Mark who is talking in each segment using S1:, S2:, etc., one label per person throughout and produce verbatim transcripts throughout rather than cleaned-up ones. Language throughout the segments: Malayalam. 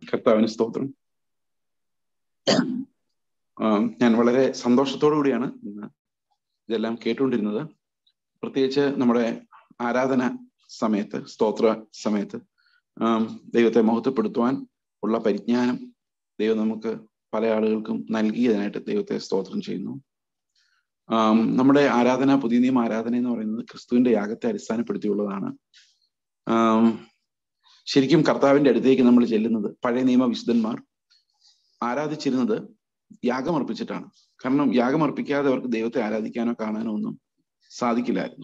S1: കർത്താവിന് സ്തോത്രം. ഞാൻ വളരെ സന്തോഷത്തോടു കൂടിയാണ് ഇന്ന് ഇതെല്ലാം കേട്ടുകൊണ്ടിരുന്നത്. പ്രത്യേകിച്ച് നമ്മുടെ ആരാധന സമയത്ത്, സ്തോത്ര സമയത്ത് ദൈവത്തെ മഹത്വപ്പെടുത്തുവാൻ ഉള്ള പരിജ്ഞാനം ദൈവം നമുക്ക് പല ആളുകൾക്കും നൽകിയതിനായിട്ട് ദൈവത്തെ സ്തോത്രം ചെയ്യുന്നു. നമ്മുടെ ആരാധന, പുതിയ നിയമ ആരാധന എന്ന് പറയുന്നത് ക്രിസ്തുവിന്റെ യാഗത്തെ അടിസ്ഥാനപ്പെടുത്തിയുള്ളതാണ്. ശരിക്കും കർത്താവിന്റെ അടുത്തേക്ക് നമ്മൾ ചെല്ലുന്നത്, പഴയ നിയമ വിശുദ്ധന്മാർ ആരാധിച്ചിരുന്നത് യാഗമർപ്പിച്ചിട്ടാണ്. കാരണം യാഗമർപ്പിക്കാതെ അവർക്ക് ദൈവത്തെ ആരാധിക്കാനോ കാണാനോ ഒന്നും സാധിക്കില്ലായിരുന്നു.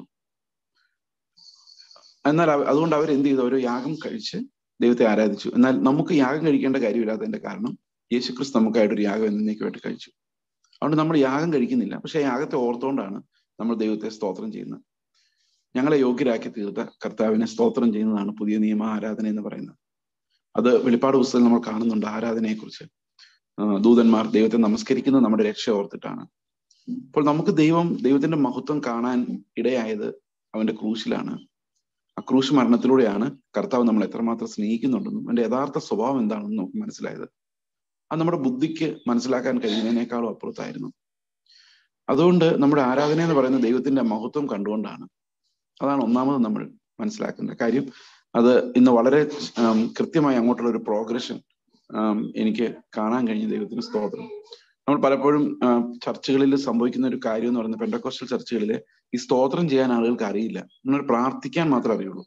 S1: എന്നാൽ അതുകൊണ്ട് അവർ എന്ത് ചെയ്തു? ഒരു യാഗം കഴിച്ച് ദൈവത്തെ ആരാധിച്ചു. എന്നാൽ നമുക്ക് യാഗം കഴിക്കേണ്ട കാര്യമില്ലാത്തതിന്റെ കാരണം യേശുക്രിസ്തു നമുക്കായിട്ടൊരു യാഗം എന്നേക്കുമായിട്ട് കഴിച്ചു. അതുകൊണ്ട് നമ്മൾ യാഗം കഴിക്കുന്നില്ല. പക്ഷെ യാഗത്തെ ഓർത്തുകൊണ്ടാണ് നമ്മൾ ദൈവത്തെ സ്തോത്രം ചെയ്യുന്നത്. ഞങ്ങളെ യോഗ്യരാക്കി തീർത്ത കർത്താവിനെ സ്തോത്രം ചെയ്യുന്നതാണ് പുതിയ നിയമ ആരാധന എന്ന് പറയുന്നത്. അത് വെളിപ്പാട് പുസ്തകത്തിൽ നമ്മൾ കാണുന്നുണ്ട്. ആരാധനയെക്കുറിച്ച് ദൂതന്മാർ ദൈവത്തെ നമസ്കരിക്കുന്നത് നമ്മുടെ രക്ഷ ഓർത്തിട്ടാണ്. അപ്പോൾ നമുക്ക് ദൈവം ദൈവത്തിന്റെ മഹത്വം കാണാൻ ഇടയായത് അവന്റെ ക്രൂശിലാണ്. ആ ക്രൂശ് മരണത്തിലൂടെയാണ് കർത്താവ് നമ്മൾ എത്രമാത്രം സ്നേഹിക്കുന്നുണ്ടെന്നും അവന്റെ യഥാർത്ഥ സ്വഭാവം എന്താണെന്നും നമുക്ക് മനസ്സിലായത്. അത് നമ്മുടെ ബുദ്ധിക്ക് മനസ്സിലാക്കാൻ കഴിയുന്നതിനേക്കാളും അപ്പുറത്തായിരുന്നു. അതുകൊണ്ട് നമ്മുടെ ആരാധന എന്ന് പറയുന്നത് ദൈവത്തിന്റെ മഹത്വം കണ്ടുകൊണ്ടാണ്. അതാണ് ഒന്നാമത് നമ്മൾ മനസ്സിലാക്കേണ്ട കാര്യം. അത് ഇന്ന് വളരെ കൃത്യമായി അങ്ങോട്ടുള്ള ഒരു പ്രോഗ്രഷൻ എനിക്ക് കാണാൻ കഴിഞ്ഞു. ദൈവത്തിന് സ്തോത്രം. നമ്മൾ പലപ്പോഴും ചർച്ചകളിൽ സംഭവിക്കുന്ന ഒരു കാര്യം എന്ന് പറയുന്നത്, പെന്തക്കോസ്റ്റൽ ചർച്ചകളിൽ ഈ സ്തോത്രം ചെയ്യാൻ ആളുകൾക്ക് അറിയില്ല. നമ്മൾ പ്രാർത്ഥിക്കാൻ മാത്രമേ അറിയുള്ളൂ.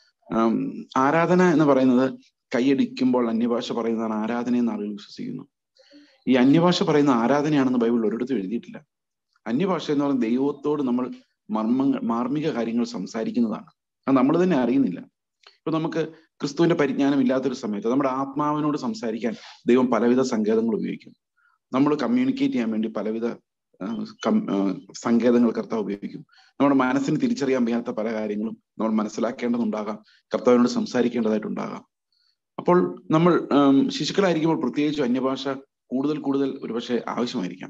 S1: ആരാധന എന്ന് പറയുന്നത് കൈയടിക്കുമ്പോൾ അന്യഭാഷ പറയുന്നതാണ് ആരാധനയെന്ന് ആളുകൾ വിശ്വസിക്കുന്നു. ഈ അന്യഭാഷ പറയുന്ന ആരാധനയാണെന്ന് ബൈബിളിൽ ഒരിടത്തും എഴുതിയിട്ടില്ല. അന്യഭാഷ എന്ന് പറയുന്നത് ദൈവത്തോട് നമ്മൾ മർമ്മ മാർമിക കാര്യങ്ങൾ സംസാരിക്കുന്നതാണ്. അത് നമ്മൾ തന്നെ അറിയുന്നില്ല. ഇപ്പൊ നമുക്ക് ക്രിസ്തുവിന്റെ പരിജ്ഞാനം ഇല്ലാത്തൊരു സമയത്ത് നമ്മുടെ ആത്മാവിനോട് സംസാരിക്കാൻ ദൈവം പലവിധ സങ്കേതങ്ങൾ ഉപയോഗിക്കും. നമ്മൾ കമ്മ്യൂണിക്കേറ്റ് ചെയ്യാൻ വേണ്ടി പലവിധ സങ്കേതങ്ങൾ കർത്താവ് ഉപയോഗിക്കും. നമ്മുടെ മനസ്സിന് തിരിച്ചറിയാൻ വയ്യാത്ത പല കാര്യങ്ങളും നമ്മൾ മനസ്സിലാക്കേണ്ടതുണ്ടാകാം, കർത്താവിനോട് സംസാരിക്കേണ്ടതായിട്ടുണ്ടാകാം. അപ്പോൾ നമ്മൾ ശിശുക്കളായിരിക്കുമ്പോൾ പ്രത്യേകിച്ചും അന്യഭാഷ കൂടുതൽ കൂടുതൽ ഒരുപക്ഷെ ആവശ്യമായിരിക്കാം.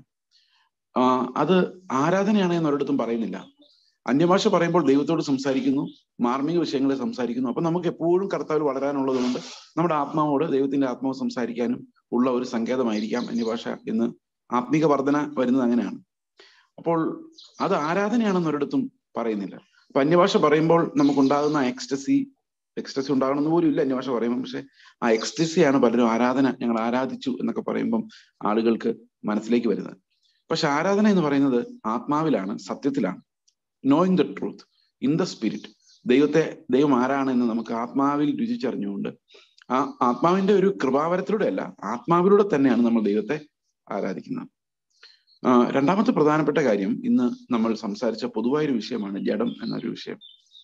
S1: അത് ആരാധനയാണ് എന്ന് ഒരിടത്തും പറയുന്നില്ല. അന്യഭാഷ പറയുമ്പോൾ ദൈവത്തോട് സംസാരിക്കുന്നു, മാർമിക വിഷയങ്ങളെ സംസാരിക്കുന്നു. അപ്പൊ നമുക്ക് എപ്പോഴും കർത്താവിൽ വളരാനുള്ളത് കൊണ്ട് നമ്മുടെ ആത്മാവോട്, ദൈവത്തിന്റെ ആത്മാവ് സംസാരിക്കാനും ഉള്ള ഒരു സങ്കേതമായിരിക്കാം അന്യഭാഷ എന്ന് ആത്മീക വർധന വരുന്നത് അങ്ങനെയാണ്. അപ്പോൾ അത് ആരാധനയാണെന്ന് ഒരിടത്തും പറയുന്നില്ല. അപ്പൊ അന്യഭാഷ പറയുമ്പോൾ നമുക്കുണ്ടാകുന്ന എക്സ്റ്റസി എക്സ്റ്റസി ഉണ്ടാകണമെന്ന് പോലും ഇല്ല അന്യഭാഷ പറയുമ്പോൾ. പക്ഷെ ആ എക്സ്റ്റസിയാണ് പലരും ആരാധന, ഞങ്ങൾ ആരാധിച്ചു എന്നൊക്കെ പറയുമ്പം ആളുകൾക്ക് മനസ്സിലേക്ക് വരുന്നത്. പക്ഷെ ആരാധന എന്ന് പറയുന്നത് ആത്മാവിലാണ്, സത്യത്തിലാണ്. Knowing the truth in the spirit. ദൈവത്തെ, ദൈവം ആരാണ് എന്ന് നമുക്ക് ആത്മാവിൽ രുചിച്ചറിഞ്ഞുകൊണ്ട്, ആ ആത്മാവിന്റെ ഒരു കൃപാവരത്തിലൂടെ അല്ല, ആത്മാവിലൂടെ തന്നെയാണ് നമ്മൾ ദൈവത്തെ ആരാധിക്കുന്നത്. രണ്ടാമത്തെ പ്രധാനപ്പെട്ട കാര്യം, ഇന്ന് നമ്മൾ സംസാരിച്ച പൊതുവായൊരു വിഷയമാണ് ജഡം എന്നൊരു വിഷയം.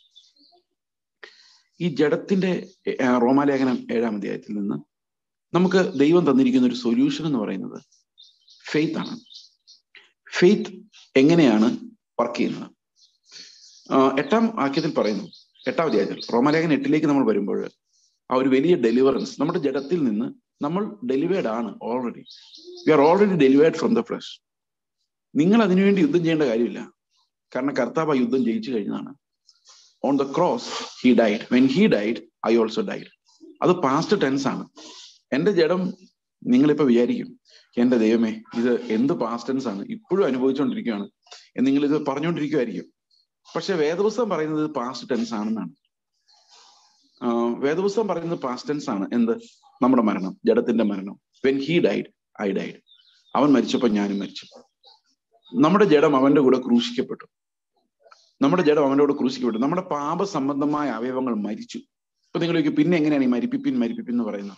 S1: ഈ ജഡത്തിന്റെ റോമാലേഖനം ഏഴാം അധ്യായത്തിൽ നിന്ന് നമുക്ക് ദൈവം തന്നിരിക്കുന്ന ഒരു സൊല്യൂഷൻ എന്ന് പറയുന്നത് ഫെയ്ത്ത് ആണ്. ഫെയ്ത്ത് എങ്ങനെയാണ് വർക്ക് ചെയ്യുന്നത്? എട്ടാം വാക്യത്തിൽ പറയുന്നു, എട്ടാം അധ്യായത്തിൽ റോമാലേഖനം എട്ടിലേക്ക് നമ്മൾ വരുമ്പോൾ ആ ഒരു വലിയ ഡെലിവറൻസ്, നമ്മുടെ ജഡത്തിൽ നിന്ന് നമ്മൾ ഡെലിവേർഡ് ആണ് already. We are already delivered from the flesh. നിങ്ങൾ അതിനുവേണ്ടി യുദ്ധം ചെയ്യേണ്ട കാര്യമില്ല. കാരണം കർത്താവ് ആ യുദ്ധം ജയിച്ചു കഴിഞ്ഞതാണ്. On the cross he died. When he died I also died. അത് പാസ്റ്റ് ടെൻസ് ആണ്. എന്റെ ജഡം, നിങ്ങളിപ്പോ വിചാരിക്കും എന്റെ ദൈവമേ ഇത് എന്ത് പാസ്റ്റ് ടെൻസ് ആണ്, ഇപ്പോഴും അനുഭവിച്ചുകൊണ്ടിരിക്കുകയാണ് എന്ന് നിങ്ങൾ ഇത് പറഞ്ഞുകൊണ്ടിരിക്കുമായിരിക്കും. പക്ഷെ വേദപുസ്തകം പറയുന്നത് പാസ്റ്റ് ടെൻസ് ആണെന്നാണ്. വേദപുസ്തകം പറയുന്നത് പാസ്റ്റ് ടെൻസ് ആണ്. എന്ത്? നമ്മുടെ മരണം, ജഡത്തിന്റെ മരണം. When he died I died. അവൻ മരിച്ചപ്പോൾ ഞാനും മരിച്ചു. നമ്മുടെ ജഡം അവന്റെ കൂടെ ക്രൂശിക്കപ്പെട്ടു. നമ്മുടെ ജഡം അവന്റെ കൂടെ ക്രൂശിക്കപ്പെട്ടു. നമ്മുടെ പാപ സംബന്ധമായ അവയവങ്ങൾ മരിച്ചു. ഇപ്പൊ നിങ്ങൾ ചോദിക്കും, പിന്നെ എങ്ങനെയാണ് ഈ മരിപ്പിപ്പിൻ മരിപ്പിപ്പിൻ എന്ന് പറയുന്നത്?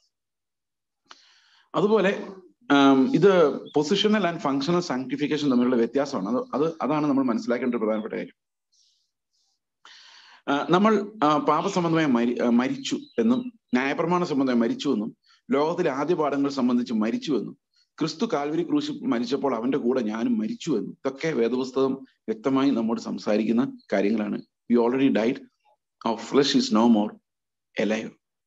S1: അതുപോലെ ഇത് പൊസിഷണൽ ആൻഡ് ഫങ്ഷണൽ സാങ്ക്ടിഫിക്കേഷൻ തമ്മിലുള്ള വ്യത്യാസമാണ്. അത് അത് അതാണ് നമ്മൾ മനസ്സിലാക്കേണ്ട ഒരു പ്രധാനപ്പെട്ട കാര്യം. നമ്മൾ പാപസംബന്ധമായി മരി മരിച്ചു എന്നും ന്യായപ്രമാണ സംബന്ധമായി മരിച്ചു എന്നും ലോകത്തിലെ ആദ്യ പാഠങ്ങൾ സംബന്ധിച്ച് മരിച്ചു എന്നും ക്രിസ്തു കാൽവരി ക്രൂശിൽ മരിച്ചപ്പോൾ അവന്റെ കൂടെ ഞാനും മരിച്ചു എന്നും ഇതൊക്കെ വേദപുസ്തകം വ്യക്തമായി നമ്മോട് സംസാരിക്കുന്ന കാര്യങ്ങളാണ്. We already died, our flesh is no more alive.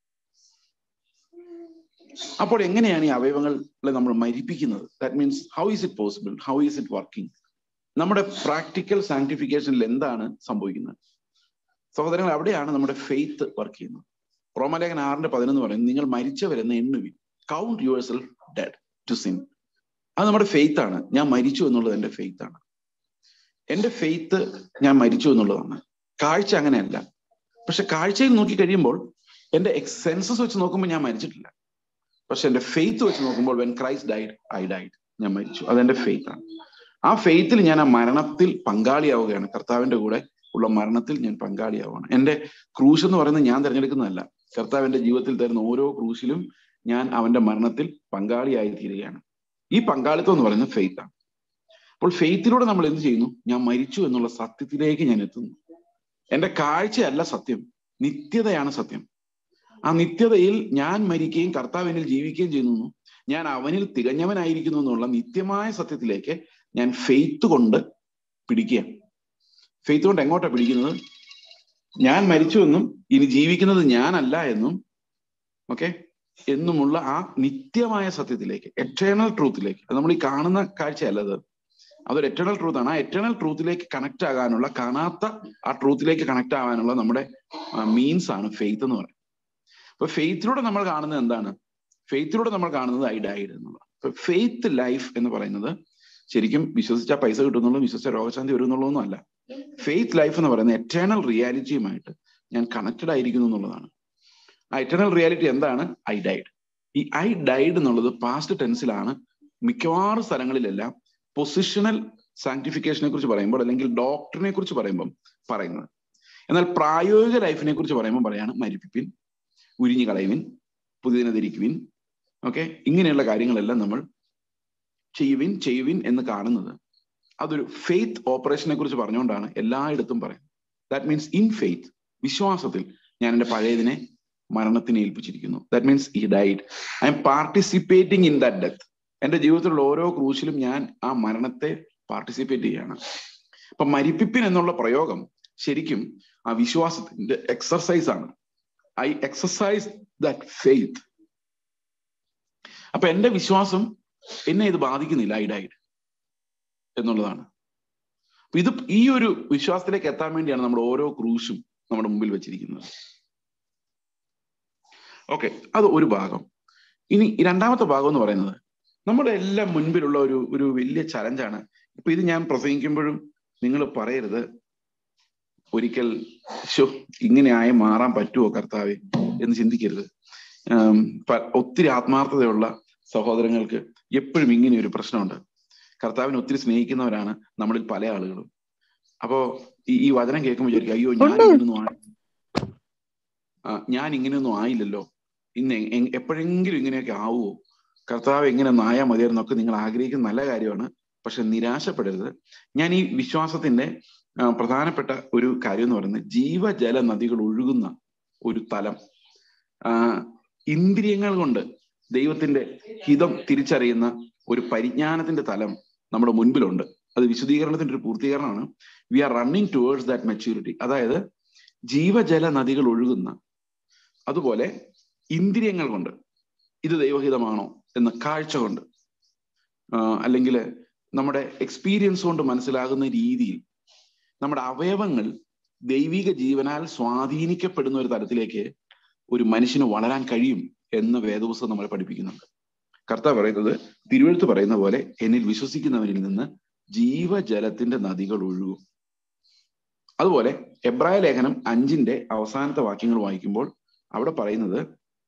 S1: അപ്പോൾ എങ്ങനെയാണ് ഈ അവയവങ്ങളെ നമ്മൾ മരിപ്പിക്കുന്നത്? That means how is it possible, how is it working? നമ്മുടെ പ്രാക്ടിക്കൽ സാങ്ക്ടിഫിക്കേഷനിൽ എന്താണ് സംഭവിക്കുന്നത്? സഹോദരങ്ങൾ, അവിടെയാണ് നമ്മുടെ ഫെയ്ത്ത് വർക്ക് ചെയ്യുന്നത്. റോമാലേഖനം ആറിന്റെ പതിനൊന്ന് പറയുന്നത് നിങ്ങൾ മരിച്ചവരെന്ന് എണ്ണുവിൻ, count yourself dead to sin. അത് നമ്മുടെ ഫെയ്ത്ത് ആണ്. ഞാൻ മരിച്ചു എന്നുള്ളത് എൻ്റെ ഫെയ്ത്ത് ആണ്. എൻ്റെ ഫെയ്ത്ത് ഞാൻ മരിച്ചു എന്നുള്ളതാണ്. കാഴ്ച അങ്ങനെയല്ല. പക്ഷെ കാഴ്ചയിൽ നോക്കി കഴിയുമ്പോൾ എൻ്റെ സെൻസസ് വെച്ച് നോക്കുമ്പോൾ ഞാൻ മരിച്ചിട്ടില്ല. പക്ഷെ എൻ്റെ ഫെയ്ത്ത് വെച്ച് നോക്കുമ്പോൾ when Christ died I died, ഞാൻ മരിച്ചു. അതെന്റെ ഫെയ്ത്ത് ആണ്. ആ ഫെയ്ത്തിൽ ഞാൻ ആ മരണത്തിൽ പങ്കാളിയാവുകയാണ്. കർത്താവിന്റെ കൂടെ ഉള്ള മരണത്തിൽ ഞാൻ പങ്കാളിയാവുകയാണ്. എൻ്റെ ക്രൂശ് എന്ന് പറയുന്നത് ഞാൻ തിരഞ്ഞെടുക്കുന്നതല്ല. കർത്താവ് എൻ്റെ ജീവിതത്തിൽ തരുന്ന ഓരോ ക്രൂശിലും ഞാൻ അവന്റെ മരണത്തിൽ പങ്കാളിയായി തീരുകയാണ്. ഈ പങ്കാളിത്തം എന്ന് പറയുന്നത് ഫെയ്ത്ത് ആണ്. അപ്പോൾ ഫെയ്ത്തിലൂടെ നമ്മൾ എന്ത് ചെയ്യുന്നു? ഞാൻ മരിച്ചു എന്നുള്ള സത്യത്തിലേക്ക് ഞാൻ എത്തുന്നു. എൻ്റെ കാഴ്ചയല്ല സത്യം, നിത്യതയാണ് സത്യം. ആ നിത്യതയിൽ ഞാൻ മരിക്കുകയും കർത്താവ് എന്നിൽ ജീവിക്കുകയും ചെയ്യുന്നു, ഞാൻ അവനിൽ തികഞ്ഞവനായിരിക്കുന്നു എന്നുള്ള നിത്യമായ സത്യത്തിലേക്ക് ഞാൻ ഫെയ്ത്ത് കൊണ്ട് പിടിക്കുക. ഫെയ്ത്ത് കൊണ്ട് എങ്ങോട്ടാ പിടിക്കുന്നത്? ഞാൻ മരിച്ചു എന്നും ഇനി ജീവിക്കുന്നത് ഞാനല്ല എന്നും ഓക്കെ എന്നുമുള്ള ആ നിത്യമായ സത്യത്തിലേക്ക്, എറ്റേണൽ ട്രൂത്തിലേക്ക്. അത് നമ്മൾ ഈ കാണുന്ന കാഴ്ചയല്ല, അത് അതൊരു എറ്റേണൽ ട്രൂത്ത് ആണ്. ആ എറ്റേണൽ ട്രൂത്തിലേക്ക് കണക്ട് ആകാനുള്ള, കാണാത്ത ആ ട്രൂത്തിലേക്ക് കണക്ട് ആകാനുള്ള നമ്മുടെ മീൻസ് ആണ് ഫെയ്ത്ത് എന്ന് പറയുന്നത്. അപ്പൊ ഫെയ്ത്തിലൂടെ നമ്മൾ കാണുന്നത് എന്താണ്? ഫെയ്ത്തിലൂടെ നമ്മൾ കാണുന്നത് ഐ ഡൈഡ് എന്നുള്ളതാണ്. അപ്പൊ ഫെയ്ത്ത് ലൈഫ് എന്ന് പറയുന്നത് ശരിക്കും വിശ്വസിച്ചാൽ പൈസ കിട്ടുന്നുള്ളൂ, വിശ്വസിച്ച രോഗശാന്തി വരുന്നുള്ളതൊന്നും അല്ല. ഫെയ്ത്ത് ലൈഫ് എന്ന് പറയുന്നത് എറ്റേണൽ റിയാലിറ്റിയുമായിട്ട് ഞാൻ കണക്റ്റഡ് ആയിരിക്കുന്നു എന്നുള്ളതാണ്. ആ എറ്റേണൽ റിയാലിറ്റി എന്താണ്? I died. ഈ ഐ ഡൈഡ് എന്നുള്ളത് പാസ്റ്റ് ടെൻസിലാണ് മിക്കവാറും സ്ഥലങ്ങളിലെല്ലാം പൊസിഷണൽ സാങ്ക്ടിഫിക്കേഷനെ കുറിച്ച് പറയുമ്പോൾ അല്ലെങ്കിൽ ഡോക്ടറിനെ കുറിച്ച് പറയുമ്പോൾ പറയുന്നത്. എന്നാൽ പ്രായോഗിക ലൈഫിനെ കുറിച്ച് പറയുമ്പോൾ പറയാണ് മരിപ്പിപ്പിൻ, ഉരിഞ്ഞു കളയുവിൻ, പുതിയതിനെ ധരിക്കുവിൻ, ഓക്കെ ഇങ്ങനെയുള്ള കാര്യങ്ങളെല്ലാം നമ്മൾ ചെയ്യുവിൻ ചെയ്യുവിൻ എന്ന് കാണുന്നത് അതൊരു ഫെയ്ത്ത് ഓപ്പറേഷനെ കുറിച്ച് പറഞ്ഞുകൊണ്ടാണ് എല്ലായിടത്തും പറയുന്നത്. ദാറ്റ് മീൻസ് ഇൻ ഫെയ്ത്ത്, വിശ്വാസത്തിൽ ഞാൻ എൻ്റെ പഴയതിനെ മരണത്തിനെ ഏൽപ്പിച്ചിരിക്കുന്നു. That means he died. I am participating in that death. എൻ്റെ ജീവിതത്തിലുള്ള ഓരോ ക്രൂശിലും ഞാൻ ആ മരണത്തെ പാർട്ടിസിപ്പേറ്റ് ചെയ്യാണ്. അപ്പൊ മരിപ്പിപ്പിൻ എന്നുള്ള പ്രയോഗം ശരിക്കും ആ വിശ്വാസത്തിന്റെ എക്സർസൈസ് ആണ്. I exercise that faith. അപ്പൊ എൻ്റെ വിശ്വാസം എന്നെ ഇത് ബാധിക്കുന്നില്ല, ഐ ഡൈഡ് എന്നുള്ളതാണ്. അപ്പൊ ഇത് ഈ ഒരു വിശ്വാസത്തിലേക്ക് എത്താൻ വേണ്ടിയാണ് നമ്മുടെ ഓരോ ക്രൂശും നമ്മുടെ മുമ്പിൽ വെച്ചിരിക്കുന്നത്. ഓക്കെ, അത് ഒരു ഭാഗം. ഇനി രണ്ടാമത്തെ ഭാഗം എന്ന് പറയുന്നത് നമ്മുടെ എല്ലാം മുൻപിലുള്ള ഒരു ഒരു വലിയ ചലഞ്ചാണ്. ഇപ്പൊ ഇത് ഞാൻ പ്രസംഗിക്കുമ്പോഴും നിങ്ങൾ പറയരുത് ഒരിക്കൽ ശോ ഇങ്ങനെ ആയി മാറാൻ പറ്റുമോ കർത്താവേ എന്ന് ചിന്തിക്കരുത്. ഒത്തിരി ആത്മാർത്ഥതയുള്ള സഹോദരങ്ങൾക്ക് എപ്പോഴും ഇങ്ങനെ ഒരു പ്രശ്നമുണ്ട്. കർത്താവിനെ ഒത്തിരി സ്നേഹിക്കുന്നവരാണ് നമ്മളിൽ പല ആളുകളും. അപ്പോ ഈ ഈ വചനം കേൾക്കുമ്പോൾ വിചാരിക്കും, അയ്യോ ഞാൻ ഇങ്ങനൊന്നും ആയി ഞാൻ ഇങ്ങനെയൊന്നും ആയില്ലല്ലോ, ഇന്ന് എപ്പോഴെങ്കിലും ഇങ്ങനെയൊക്കെ ആവുമോ, കർത്താവ് എങ്ങനെ നായാൽ മതിയായിരുന്നൊക്കെ നിങ്ങൾ ആഗ്രഹിക്കുന്ന നല്ല കാര്യമാണ്. പക്ഷെ നിരാശപ്പെടരുത്. ഞാൻ ഈ വിശ്വാസത്തിന്റെ പ്രധാനപ്പെട്ട ഒരു കാര്യം എന്ന് പറയുന്നത് ജീവജല നദികൾ ഒഴുകുന്ന ഒരു തലം, ഇന്ദ്രിയങ്ങൾ കൊണ്ട് ദൈവത്തിന്റെ ഹിതം തിരിച്ചറിയുന്ന ഒരു പരിജ്ഞാനത്തിന്റെ തലം നമ്മുടെ മുൻപിലുണ്ട്. അത് വിശുദ്ധീകരണത്തിന്റെ ഒരു പൂർത്തീകരണമാണ്. We are running towards that maturity. അതായത് ജീവജല നദികൾ ഒഴുകുന്ന, അതുപോലെ ഇന്ദ്രിയങ്ങൾ കൊണ്ട് ഇത് ദൈവഹിതമാണോ എന്ന കാഴ്ച കൊണ്ട്, അല്ലെങ്കിൽ നമ്മുടെ എക്സ്പീരിയൻസ് കൊണ്ട് മനസ്സിലാകുന്ന രീതിയിൽ നമ്മുടെ അവയവങ്ങൾ ദൈവിക ജീവനാൽ സ്വാധീനിക്കപ്പെടുന്ന ഒരു തലത്തിലേക്ക് ഒരു മനുഷ്യന് വളരാൻ കഴിയും എന്ന് വേദപുസ്തകം നമ്മളെ പഠിപ്പിക്കുന്നുണ്ട്. കർത്താവ് പറയുന്നത്, തിരുവെഴുത്ത് പറയുന്ന പോലെ എന്നിൽ വിശ്വസിക്കുന്നവരിൽ നിന്ന് ജീവജലത്തിന്റെ നദികൾ ഒഴുകും. അതുപോലെ എബ്രായ ലേഖനം അഞ്ചിന്റെ അവസാനത്തെ വാക്യങ്ങൾ വായിക്കുമ്പോൾ അവിടെ പറയുന്നത്,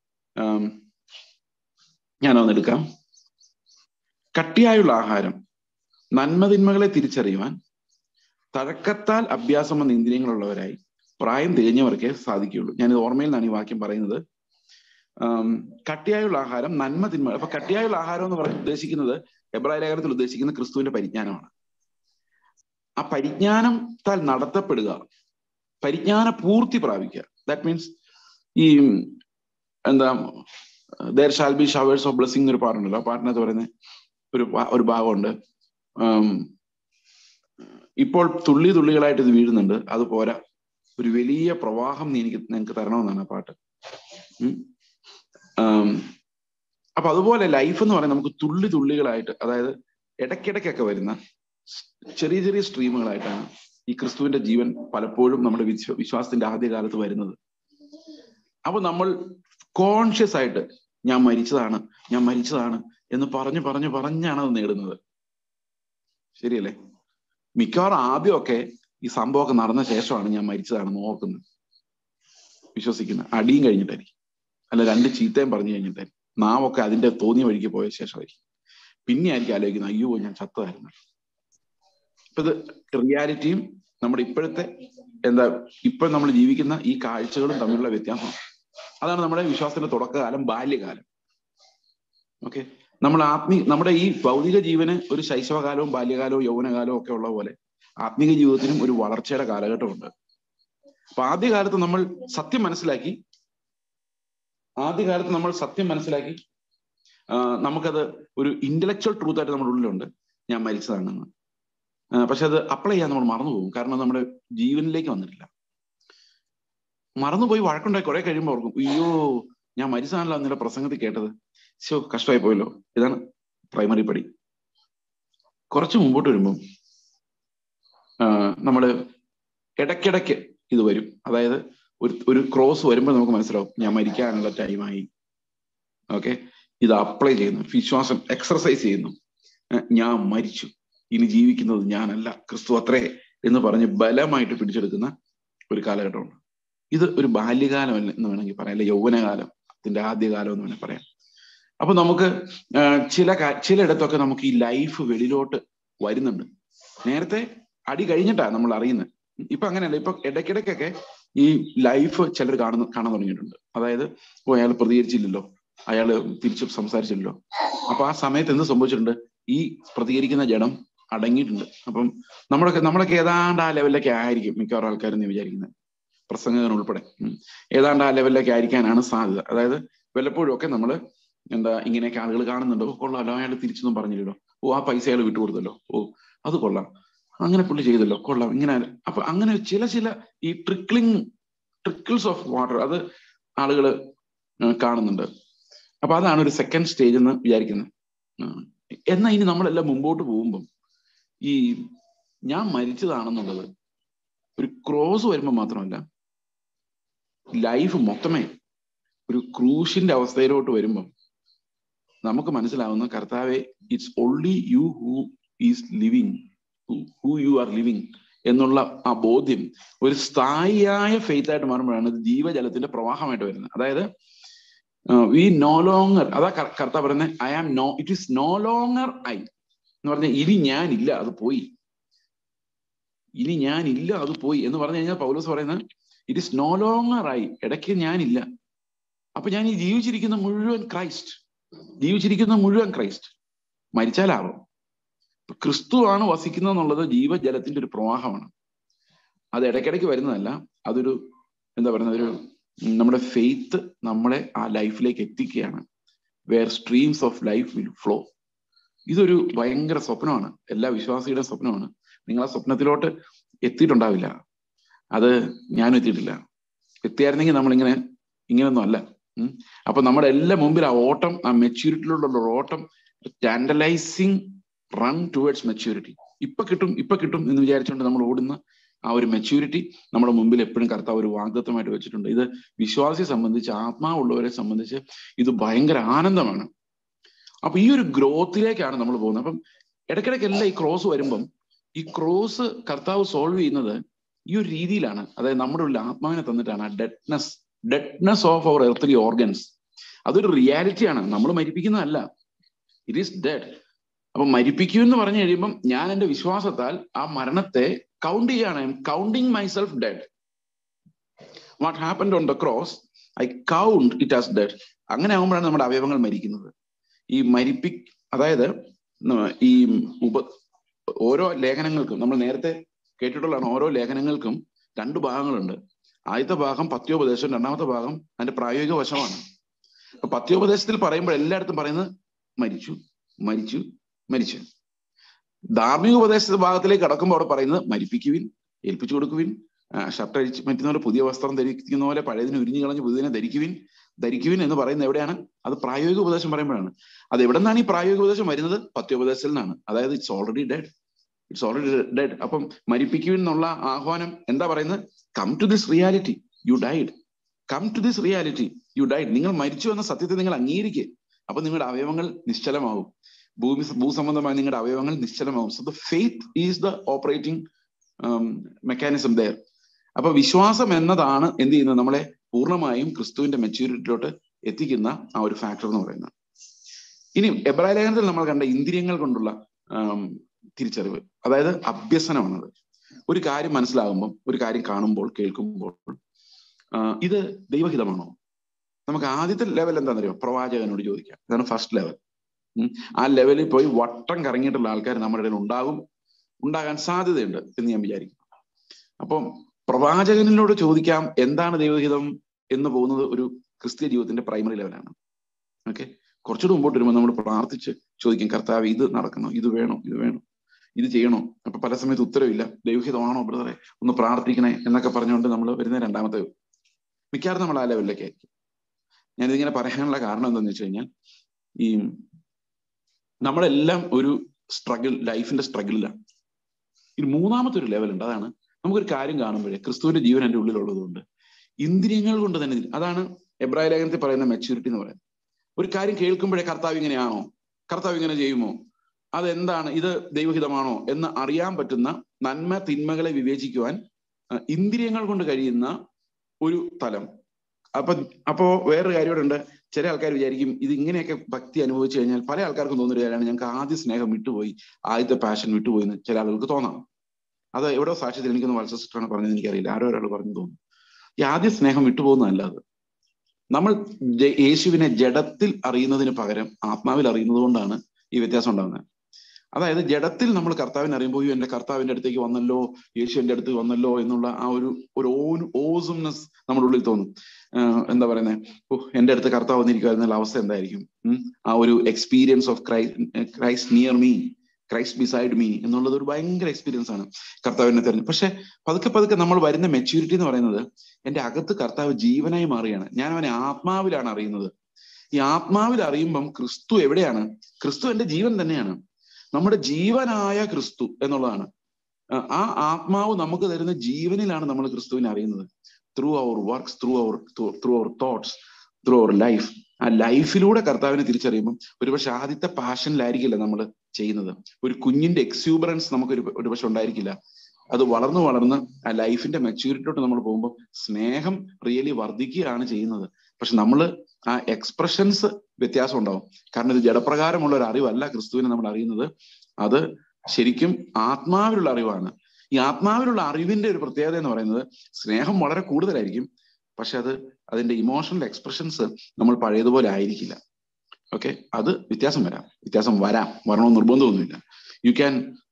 S1: ഞാനൊന്നെടുക്കാം. കട്ടിയായുള്ള ആഹാരം നന്മതിന്മകളെ തിരിച്ചറിയുവാൻ തഴക്കത്താൽ അഭ്യാസം എന്ന ഇന്ദ്രിയങ്ങളുള്ളവരായി പ്രായം തികഞ്ഞവർക്കേ സാധിക്കുകയുള്ളൂ. ഞാനിത് ഓർമ്മയിൽ നിന്നാണ് ഈ വാക്യം പറയുന്നത്. കട്ടിയായുള്ള ആഹാരം നന്മ തിന്മ. അപ്പൊ കട്ടിയായുള്ള ആഹാരം എന്ന് പറഞ്ഞ് ഉദ്ദേശിക്കുന്നത്, എബ്രായ ലേഖനത്തിൽ ഉദ്ദേശിക്കുന്ന ക്രിസ്തുവിന്റെ പരിജ്ഞാനമാണ്. ആ പരിജ്ഞാനത്താൽ നടത്തപ്പെടുക, പരിജ്ഞാന പൂർത്തി പ്രാപിക്കുക. ദാറ്റ് മീൻസ് ഈ എന്താ there shall be showers of blessing എന്നൊരു പാട്ടുണ്ടല്ലോ. ആ പാട്ടിനകത്ത് പറയുന്ന ഒരു ഒരു ഭാഗമുണ്ട്, ഇപ്പോൾ തുള്ളി തുള്ളികളായിട്ട് ഇത് വീഴുന്നുണ്ട്, അത് പോരാ, ഒരു വലിയ പ്രവാഹം നീ എനിക്ക് നിനക്ക് തരണമെന്നാണ് ആ പാട്ട്. അപ്പൊ അതുപോലെ ലൈഫ് എന്ന് പറയുന്നത് നമുക്ക് തുള്ളി തുള്ളികളായിട്ട്, അതായത് ഇടയ്ക്കിടയ്ക്കൊക്കെ വരുന്ന ചെറിയ ചെറിയ സ്ട്രീമുകളായിട്ടാണ് ഈ ക്രിസ്തുവിന്റെ ജീവൻ പലപ്പോഴും നമ്മുടെ വിശ്വാസത്തിന്റെ ആദ്യകാലത്ത് വരുന്നത്. അപ്പൊ നമ്മൾ കോൺഷ്യസ് ആയിട്ട് ഞാൻ മരിച്ചതാണ് ഞാൻ മരിച്ചതാണ് എന്ന് പറഞ്ഞു പറഞ്ഞു പറഞ്ഞാണ് അത് നേടുന്നത്. ശരിയല്ലേ? മിക്കവാറും ആദ്യമൊക്കെ ഈ സംഭവമൊക്കെ നടന്ന ശേഷമാണ് ഞാൻ മരിച്ചതാണെന്ന് ഓർക്കുന്നത്, വിശ്വസിക്കുന്നത്. അടിയും കഴിഞ്ഞിട്ടായിരിക്കും, അല്ല രണ്ട് ചീത്തയും പറഞ്ഞു കഴിഞ്ഞിട്ടായിരിക്കും, നാവൊക്കെ അതിന്റെ തോന്നിയ വഴിക്ക് പോയ ശേഷമായിരിക്കും. പിന്നെ ആയിരിക്കും ആലോചിക്കുന്നത് അയ്യോ ഞാൻ ചത്തതായിരുന്നു. ഇപ്പൊ ഇത് റിയാലിറ്റിയും നമ്മുടെ ഇപ്പോഴത്തെ എന്താ ഇപ്പൊ നമ്മൾ ജീവിക്കുന്ന ഈ കാഴ്ചകളും തമ്മിലുള്ള വ്യത്യാസം. അതാണ് നമ്മുടെ വിശ്വാസത്തിന്റെ തുടക്കകാലം, ബാല്യകാലം. ഓക്കെ, നമ്മൾ ആത്മീ നമ്മുടെ ഈ ഭൗതിക ജീവന് ഒരു ശൈശവകാലവും ബാല്യകാലവും യൗവനകാലവും ഒക്കെ ഉള്ള പോലെ ആത്മീക ജീവിതത്തിനും ഒരു വളർച്ചയുടെ കാലഘട്ടമുണ്ട്. അപ്പൊ ആദ്യകാലത്ത് നമ്മൾ സത്യം മനസ്സിലാക്കി ആദ്യകാലത്ത് നമ്മൾ സത്യം മനസ്സിലാക്കി നമുക്കത് ഒരു ഇന്റലക്ച്വൽ ട്രൂത്ത് ആയിട്ട് നമ്മുടെ ഉള്ളിലുണ്ട്, ഞാൻ മരിച്ചതാണെന്ന്. പക്ഷെ അത് അപ്ലൈ ചെയ്യാൻ നമ്മൾ മറന്നുപോകും, കാരണം നമ്മുടെ ജീവനിലേക്ക് വന്നിട്ടില്ല. മറന്നുപോയി വഴക്കുണ്ടായി കുറെ കഴിയുമ്പോൾ ഓർക്കും അയ്യോ ഞാൻ മരിച്ചതാണല്ലോ അന്നില്ല പ്രസംഗത്തിൽ കേട്ടത്, ശോ കഷ്ടമായി പോയല്ലോ. ഇതാണ് പ്രൈമറി പടി. കുറച്ച് മുമ്പോട്ട് വരുമ്പം നമ്മള് ഇടയ്ക്കിടയ്ക്ക് ഇത് വരും. അതായത് ഒരു ഒരു ക്രോസ് വരുമ്പോൾ നമുക്ക് മനസ്സിലാവും ഞാൻ മരിക്കാനുള്ള ടൈമായി. ഓക്കെ, ഇത് അപ്ലൈ ചെയ്യുന്നു, വിശ്വാസം എക്സർസൈസ് ചെയ്യുന്നു. ഞാൻ മരിച്ചു, ഇനി ജീവിക്കുന്നത് ഞാനല്ല, ക്രിസ്തു അത്രേ എന്ന് പറഞ്ഞ് ബലമായിട്ട് പിടിച്ചെടുക്കുന്ന ഒരു കാലഘട്ടമുണ്ട്. ഇത് ഒരു ബാല്യകാലം എന്ന് വേണമെങ്കിൽ പറയാം, അല്ലെ യൗവനകാലം, അതിന്റെ ആദ്യകാലം എന്ന് വേണമെങ്കിൽ പറയാം. അപ്പൊ നമുക്ക് ചില ചിലയിടത്തൊക്കെ നമുക്ക് ഈ ലൈഫ് വെളിയിലോട്ട് വരുന്നുണ്ട്. നേരത്തെ അടി കഴിഞ്ഞിട്ടാണ് നമ്മൾ അറിയുന്നത്. ഇപ്പൊ അങ്ങനെയല്ല. ഇപ്പൊ ഇടയ്ക്കിടയ്ക്കൊക്കെ ഈ ലൈഫ് ചിലർ കാണുന്ന കാണാൻ തുടങ്ങിയിട്ടുണ്ട്. അതായത് ഓ അയാൾ പ്രതികരിച്ചില്ലല്ലോ, അയാൾ തിരിച്ചു സംസാരിച്ചില്ലല്ലോ. അപ്പൊ ആ സമയത്ത് എന്ത് സംഭവിച്ചിട്ടുണ്ട്? ഈ പ്രതികരിക്കുന്ന ജഡം അടങ്ങിയിട്ടുണ്ട്. അപ്പം നമ്മളൊക്കെ നമ്മളൊക്കെ ഏതാണ്ട് ആ ലെവലിലൊക്കെ ആയിരിക്കും മിക്കവാറും ആൾക്കാരെന്ന് വിചാരിക്കുന്നത്, പ്രസംഗകൻ ഉൾപ്പെടെ ഏതാണ്ട് ആ ലെവലിലൊക്കെ ആയിരിക്കാനാണ് സാധ്യത. അതായത് വല്ലപ്പോഴും ഒക്കെ നമ്മൾ എന്താ ഇങ്ങനെയൊക്കെ ആളുകൾ കാണുന്നുണ്ടോ, കൊള്ളാമല്ലോ അയാൾ തിരിച്ചൊന്നും പറഞ്ഞില്ലല്ലോ, ഓ ആ പൈസ അയാൾ വിട്ടുകൊടുത്തല്ലോ, ഓ അത് കൊള്ളാം, അങ്ങനെ പുള്ളി ചെയ്തല്ലോ, കൊള്ളാം, ഇങ്ങനെ. അപ്പൊ അങ്ങനെ ചില ചില ഈ ട്രിക്ലിങ് ട്രിക്കിൾസ് ഓഫ് വാട്ടർ അത് ആളുകൾ കാണുന്നുണ്ട്. അപ്പൊ അതാണ് ഒരു സെക്കൻഡ് സ്റ്റേജ് എന്ന് വിചാരിക്കുന്നത്. എന്നാൽ ഇനി നമ്മളെല്ലാം മുമ്പോട്ട് പോകുമ്പം ഈ ഞാൻ മരിച്ചതാണെന്നുള്ളത് ഒരു ക്രോസ് വരുമ്പോൾ മാത്രമല്ല, ലൈഫ് മൊത്തമേ ഒരു ക്രൂശിന്റെ അവസ്ഥയിലോട്ട് വരുമ്പം നമുക്ക് മനസ്സിലാവുന്ന കർത്താവെ it's only you who is living who you are living എന്നുള്ള ആ ബോധ്യം ഒരു സ്ഥായിയായ ഫെയ്ത്ത് ആയിട്ട് മാറുമ്പോഴാണ് ഇത് ജീവജലത്തിന്റെ പ്രവാഹമായിട്ട് വരുന്നത്. അതായത് വി നോ ലോങ്ങർ, അതാ കർത്താവ് പറയുന്നത്, I am no it is no longer I എന്ന് പറഞ്ഞാൽ ഇനി ഞാനില്ല, അത് പോയി, ഇനി ഞാനില്ല, അത് പോയി എന്ന് പറഞ്ഞു കഴിഞ്ഞാൽ പൗലോസ് പറയുന്നത് it is no longer I, ഇടയ്ക്ക് ഞാനില്ല. അപ്പൊ ഞാൻ ഈ ജീവിച്ചിരിക്കുന്ന മുഴുവൻ ക്രൈസ്റ്റ്, ജീവിച്ചിരിക്കുന്ന മുഴുവൻ ക്രൈസ്റ്റ്. മരിച്ചാലാവും. ക്രിസ്തുവാണ് വസിക്കുന്നത് എന്നുള്ളത് ജീവജലത്തിന്റെ ഒരു പ്രവാഹമാണ്. അത് ഇടയ്ക്കിടയ്ക്ക് വരുന്നതല്ല, അതൊരു എന്താ പറയുന്നത്, ഒരു നമ്മുടെ ഫെയ്ത്ത് നമ്മളെ ആ ലൈഫിലേക്ക് എത്തിക്കുകയാണ്. Where streams of life will flow. ഇതൊരു ഭയങ്കര സ്വപ്നമാണ്, എല്ലാ വിശ്വാസിയുടെ സ്വപ്നമാണ്. നിങ്ങൾ ആ സ്വപ്നത്തിലോട്ട് എത്തിയിട്ടുണ്ടാവില്ല, അത് ഞാനും എത്തിയിട്ടില്ല. എത്തിയായിരുന്നെങ്കിൽ നമ്മളിങ്ങനെ ഇങ്ങനെയൊന്നും അല്ല. ഉം അപ്പൊ നമ്മുടെ എല്ലാം മുമ്പിൽ ആ ഓട്ടം, ആ മെച്യൂരിറ്റിയിലുള്ള ഓട്ടം, ടാൻഡലൈസിങ് റൺ ടുവേർഡ്സ് മെച്യൂരിറ്റി. ഇപ്പൊ കിട്ടും ഇപ്പൊ കിട്ടും എന്ന് വിചാരിച്ചുകൊണ്ട് നമ്മൾ ഓടുന്ന ആ ഒരു മെച്യൂരിറ്റി നമ്മുടെ മുമ്പിൽ എപ്പോഴും കർത്താവ് ഒരു വാഗ്ദത്തമായിട്ട് വെച്ചിട്ടുണ്ട്. ഇത് വിശ്വാസിയെ സംബന്ധിച്ച്, ആത്മാവുള്ളവരെ സംബന്ധിച്ച് ഇത് ഭയങ്കര ആനന്ദമാണ്. അപ്പൊ ഈ ഒരു ഗ്രോത്തിലേക്കാണ് നമ്മൾ പോകുന്നത്. അപ്പം ഇടയ്ക്കിടയ്ക്കെല്ലാം ഈ ക്രോസ് വരുമ്പം ഈ ക്രോസ് കർത്താവ് സോൾവ് ചെയ്യുന്നത് ഈ ഒരു രീതിയിലാണ്. അതായത് നമ്മുടെ ഉള്ളിൽ ആത്മാവിനെ തന്നിട്ടാണ് ആ deadness deadness of our earthly organs. അതൊരു റിയാലിറ്റിയാണ്, നമ്മൾ മരിപ്പിക്കുന്നതല്ല, ഇറ്റ് ഈസ് ഡെഡ്. അപ്പൊ മരിപ്പിക്കൂ എന്ന് പറഞ്ഞു കഴിയുമ്പം ഞാൻ എൻ്റെ വിശ്വാസത്താൽ ആ മരണത്തെ കൗണ്ട് ചെയ്യാണ്. I am counting myself dead. What happened on the cross I count it as dead. അങ്ങനെ ആകുമ്പോഴാണ് നമ്മുടെ അവയവങ്ങൾ മരിക്കുന്നത്. ഈ മരിപ്പി അതായത് ഈ ഉപ ഓരോ ലേഖനങ്ങൾക്കും നമ്മൾ നേരത്തെ കേട്ടിട്ടുള്ളതാണ്, ഓരോ ലേഖനങ്ങൾക്കും രണ്ട് ഭാഗങ്ങളുണ്ട്. ആദ്യത്തെ ഭാഗം പത്യോപദേശം, രണ്ടാമത്തെ ഭാഗം അതിന്റെ പ്രായോഗിക വശമാണ്. അപ്പൊ പത്യോപദേശത്തിൽ പറയുമ്പോൾ എല്ലായിടത്തും പറയുന്നത് മരിച്ചു മരിച്ചു മരിച്ചു. ധാർമ്മിക ഉപദേശ ഭാഗത്തിലേക്ക് കടക്കുമ്പോൾ അവിടെ പറയുന്നത് മരിപ്പിക്കുവിൻ, ഏൽപ്പിച്ചു കൊടുക്കുവിൻ, ഷർട്ട് അഴിച്ച് മാറ്റുന്ന പോലെ പുതിയ വസ്ത്രം ധരിക്കുന്ന പോലെ പഴയതിനെ ഉരിഞ്ഞു കളഞ്ഞ് പുതിയതിനെ ധരിക്കുവിൻ ധരിക്കുവിൻ എന്ന് പറയുന്നത് എവിടെയാണ്? അത് പ്രായോഗിക ഉപദേശം പറയുമ്പോഴാണ്. അത് എവിടെ നിന്നാണ് ഈ പ്രായോഗിക ഉപദേശം വരുന്നത്? പത്യോപദേശത്തിൽ നിന്നാണ്. അതായത് it's already dead, it's already dead. അപ്പം മരിപ്പിക്കുവിൻ എന്നുള്ള ആഹ്വാനം എന്താ പറയുന്നത്? Come to this reality, you died. Come to this reality, you died. നിങ്ങൾ മരിച്ചു എന്ന സത്യത്തെ നിങ്ങൾ അംഗീകരിക്കുക. അപ്പൊ നിങ്ങളുടെ അവയവങ്ങൾ നിശ്ചലമാവും. ഭൂമി ഭൂസംബന്ധമായ നിങ്ങളുടെ അവയവങ്ങൾ നിശ്ചലമാവും. So the faith is the operating mechanism there. അപ്പൊ വിശ്വാസം എന്നതാണ് എന്ത് ചെയ്യുന്നത്, നമ്മളെ പൂർണ്ണമായും ക്രിസ്തുവിന്റെ മെച്യൂരിറ്റിയിലോട്ട് എത്തിക്കുന്ന ആ ഒരു ഫാക്ടർ എന്ന് പറയുന്നത്. ഇനി എബ്രായ ലേഖനത്തിൽ നമ്മൾ കണ്ട ഇന്ദ്രിയങ്ങൾ കൊണ്ടുള്ള തിരിച്ചറിവ്, അതായത് അഭ്യസനമാണത്. ഒരു കാര്യം മനസ്സിലാകുമ്പോൾ, ഒരു കാര്യം കാണുമ്പോൾ, കേൾക്കുമ്പോൾ ഇത് ദൈവഹിതമാണോ? നമുക്ക് ആദ്യത്തെ ലെവൽ എന്താണെന്നറിയോ? പ്രവാചകനോട് ചോദിക്കാം. ഇതാണ് ഫസ്റ്റ് ലെവൽ. ആ ലെവലിൽ പോയി വട്ടം കറങ്ങിയിട്ടുള്ള ആൾക്കാർ നമ്മുടെ ഇടയിൽ ഉണ്ടാകും, ഉണ്ടാകാൻ സാധ്യതയുണ്ട് എന്ന് ഞാൻ വിചാരിക്കുന്നു. അപ്പം പ്രവാചകനിലോട് ചോദിക്കാം എന്താണ് ദൈവഹിതം എന്ന് പോകുന്നത് ഒരു ക്രിസ്തീയ ജീവിതത്തിന്റെ പ്രൈമറി ലെവലാണ്. ഓക്കെ, കുറച്ചുകൂടെ മുമ്പോട്ട് വരുമ്പോൾ നമ്മൾ പ്രാർത്ഥിച്ച് ചോദിക്കും, കർത്താവ് ഇത് നടക്കണോ, ഇത് വേണോ, ഇത് വേണോ, ഇത് ചെയ്യണോ? അപ്പൊ പല സമയത്ത് ഉത്തരവില്ല. ദൈവഹിതമാണോ ബ്രദറെ, ഒന്ന് പ്രാർത്ഥിക്കണേ എന്നൊക്കെ പറഞ്ഞുകൊണ്ട് നമ്മൾ വരുന്ന രണ്ടാമത്തെ മിക്കവാറും നമ്മൾ ആ ലെവലിലേക്ക് ആയിരിക്കും. ഞാനിതിങ്ങനെ പറയാനുള്ള കാരണം എന്താണെന്ന് വെച്ച് കഴിഞ്ഞാൽ, ഈ നമ്മളെല്ലാം ഒരു സ്ട്രഗിൾ, ലൈഫിന്റെ സ്ട്രഗിളിലാണ്. ഇനി മൂന്നാമത്തെ ഒരു ലെവൽ ഉണ്ട്. അതാണ് നമുക്കൊരു കാര്യം കാണുമ്പോഴേ ക്രിസ്തുവിന്റെ ജീവൻ എൻ്റെ ഉള്ളിലുള്ളതുകൊണ്ട് ഇന്ദ്രിയങ്ങൾ കൊണ്ട് തന്നെ, അതാണ് എബ്രായ ലേഖനത്തിൽ പറയുന്ന മെച്യൂരിറ്റി എന്ന് പറയുന്നത്. ഒരു കാര്യം കേൾക്കുമ്പോഴേ കർത്താവ് ഇങ്ങനെയാണോ, കർത്താവ് ഇങ്ങനെ ചെയ്യുമോ, അതെന്താണ്, ഇത് ദൈവഹിതമാണോ എന്ന് അറിയാൻ പറ്റുന്ന, നന്മ തിന്മകളെ വിവേചിക്കുവാൻ ഇന്ദ്രിയങ്ങൾ കൊണ്ട് കഴിയുന്ന ഒരു തലം. അപ്പൊ അപ്പോ വേറൊരു കാര്യം ഇവിടെ ഉണ്ട്. ചില ആൾക്കാർ വിചാരിക്കും ഇത് ഇങ്ങനെയൊക്കെ ഭക്തി അനുഭവിച്ചു കഴിഞ്ഞാൽ, പല ആൾക്കാർക്കും തോന്നുന്ന കാര്യമാണ് ഞങ്ങൾക്ക് ആദ്യ സ്നേഹം വിട്ടുപോയി, ആദ്യത്തെ പാഷൻ വിട്ടുപോയി എന്ന് ചില ആളുകൾക്ക് തോന്നാം. അത് എവിടെ സാക്ഷ്യത്തിൽ എനിക്കൊന്ന് വത്സ സിസ്റ്ററാണ് പറഞ്ഞത്, എനിക്കറിയില്ല, ആരോ ഒരാൾ പറഞ്ഞു തോന്നുന്നു. ഈ ആദ്യ സ്നേഹം വിട്ടുപോകുന്നതല്ല അത്. നമ്മൾ യേശുവിനെ ജഡത്തിൽ അറിയുന്നതിന് പകരം ആത്മാവിൽ അറിയുന്നത് കൊണ്ടാണ് ഈ വ്യത്യാസം ഉണ്ടാകുന്നത്. അതായത് ജഡത്തിൽ നമ്മൾ കർത്താവിനെ അറിയുമ്പോൾ എന്റെ കർത്താവിന്റെ അടുത്തേക്ക് വന്നല്ലോ, യേശു എന്റെ അടുത്ത് വന്നല്ലോ എന്നുള്ള ആ ഒരു ഒരു ഓസംനെസ് നമ്മുടെ ഉള്ളിൽ തോന്നും. എന്താ പറയുന്നത്, ഓ എന്റെ അടുത്ത് കർത്താവ് വന്നിരിക്കുക എന്നുള്ള അവസ്ഥ എന്തായിരിക്കും? ആ ഒരു experience of Christ Christ near me, Christ beside me എന്നുള്ളത് ഒരു ഭയങ്കര എക്സ്പീരിയൻസ് ആണ് കർത്താവിനെ തെരഞ്ഞു. പക്ഷെ പതുക്കെ പതുക്കെ നമ്മൾ വരുന്ന മെച്യൂരിറ്റി എന്ന് പറയുന്നത്, എന്റെ അകത്ത് കർത്താവ് ജീവനായി മാറുകയാണ്. ഞാൻ അവനെ ആത്മാവിലാണ് അറിയുന്നത്. ഈ ആത്മാവിൽ അറിയുമ്പം ക്രിസ്തു എവിടെയാണ്? ക്രിസ്തു എന്റെ ജീവൻ തന്നെയാണ്. നമ്മുടെ ജീവനായ ക്രിസ്തു എന്നുള്ളതാണ്. ആ ആത്മാവ് നമുക്ക് തരുന്ന ജീവനിലാണ് നമ്മൾ ക്രിസ്തുവിനെ അറിയുന്നത്. Through our works, through our through our thoughts, through our life. ആ ലൈഫിലൂടെ കർത്താവിനെ തിരിച്ചറിയുമ്പോൾ ഒരുപക്ഷെ ആദ്യത്തെ പാഷനിലായിരിക്കില്ല നമ്മൾ ചെയ്യുന്നത്. ഒരു കുഞ്ഞിന്റെ എക്സ്യൂബറൻസ് നമുക്ക് ഒരു ഒരുപക്ഷെ ഉണ്ടായിരിക്കില്ല. അത് വളർന്ന് വളർന്ന് ആ ലൈഫിന്റെ മെച്യൂരിറ്റിയോട്ട് നമ്മൾ പോകുമ്പോൾ സ്നേഹം റിയലി വർദ്ധിക്കുകയാണ് ചെയ്യുന്നത്. പക്ഷെ നമ്മൾ ആ എക്സ്പ്രഷൻസ് വ്യത്യാസം ഉണ്ടാവും. കാരണം ഇത് ജഡപ്രകാരമുള്ള ഒരു അറിവല്ല ക്രിസ്തുവിനെ നമ്മൾ അറിയുന്നത്. അത് ശരിക്കും ആത്മാവിലുള്ള അറിവാണ്. ഈ ആത്മാവിലുള്ള അറിവിന്റെ ഒരു പ്രത്യേകത എന്ന് പറയുന്നത്, സ്നേഹം വളരെ കൂടുതലായിരിക്കും, പക്ഷെ അത് അതിന്റെ ഇമോഷണൽ എക്സ്പ്രഷൻസ് നമ്മൾ പഴയതുപോലെ ആയിരിക്കില്ല. ഓക്കെ, അത് വ്യത്യാസം വരാം, വ്യത്യാസം വരാം, വരണമെന്ന് നിർബന്ധമൊന്നുമില്ല. യു ക്യാൻ,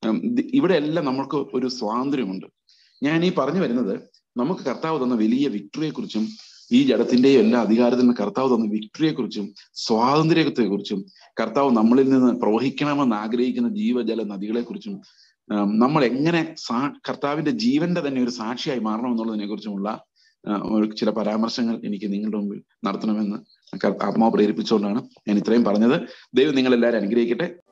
S1: ഇവിടെ എല്ലാം നമുക്ക് ഒരു സ്വാതന്ത്ര്യമുണ്ട്. ഞാൻ ഈ പറഞ്ഞു വരുന്നത്, നമുക്ക് കർത്താവ് തന്ന വലിയ വിക്ടറിയെ കുറിച്ചും ഈ ജഡത്തിന്റെയും എല്ലാ അധികാരത്തിനും കർത്താവ് തന്ന വിക്ടറിയെ കുറിച്ചും സ്വാതന്ത്ര്യത്തെ കുറിച്ചും കർത്താവ് നമ്മളിൽ നിന്ന് പ്രവഹിക്കണമെന്ന് ആഗ്രഹിക്കുന്ന ജീവജല നദികളെ കുറിച്ചും നമ്മൾ എങ്ങനെ സാ കർത്താവിന്റെ ജീവന്റെ തന്നെ ഒരു സാക്ഷിയായി മാറണമെന്നുള്ളതിനെ കുറിച്ചുമുള്ള ചില പരാമർശങ്ങൾ എനിക്ക് നിങ്ങളുടെ മുമ്പിൽ നടത്തണമെന്ന് ആത്മാവ് പ്രേരിപ്പിച്ചുകൊണ്ടാണ് ഞാൻ ഇത്രയും പറഞ്ഞത്. ദൈവം നിങ്ങളെല്ലാവരും അനുഗ്രഹിക്കട്ടെ.